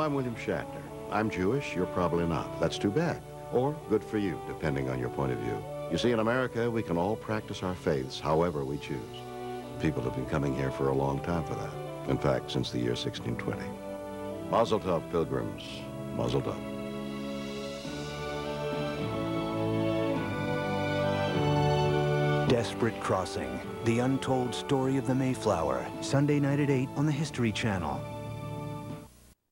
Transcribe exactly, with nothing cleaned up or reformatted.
I'm William Shatner. I'm Jewish, you're probably not. That's too bad. Or good for you, depending on your point of view. You see, in America, we can all practice our faiths however we choose. People have been coming here for a long time for that. In fact, since the year sixteen twenty. Mazel tov, Pilgrims. Mazel tov. Desperate Crossing, the untold story of the Mayflower, Sunday night at eight on the History Channel.